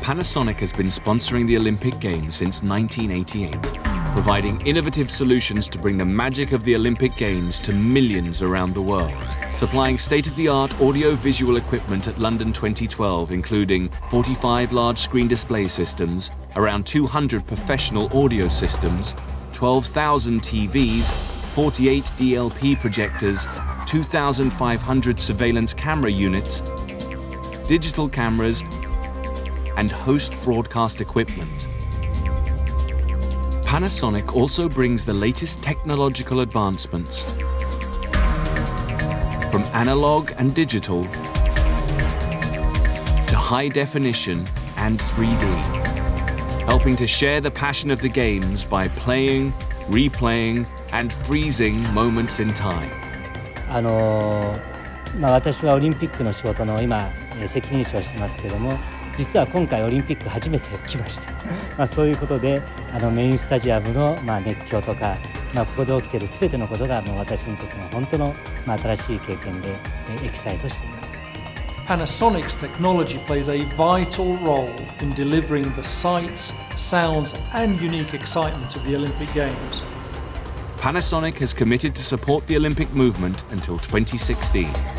Panasonic has been sponsoring the Olympic Games since 1988, providing innovative solutions to bring the magic of the Olympic Games to millions around the world. Supplying state-of-the-art audio-visual equipment at London 2012, including 45 large-screen display systems, around 200 professional audio systems, 12,000 TVs, 48 DLP projectors, 2,500 surveillance camera units, digital cameras, and host broadcast equipment. Panasonic also brings the latest technological advancements, from analog and digital to high definition and 3D, helping to share the passion of the games by playing, replaying, and freezing moments in time. 私はオリンピックの仕事の今責任者をしてますけれども、実は今回オリンピック初めて来ました。そういうことでメインスタジアムの熱狂とか、ここで起きている全てのことが私にとっての本当の新しい経験でエキサイトしています。 Panasonic's technology plays a vital role in delivering the sights, sounds, and unique excitement of the Olympic Games. Panasonic has committed to support the Olympic movement until 2016.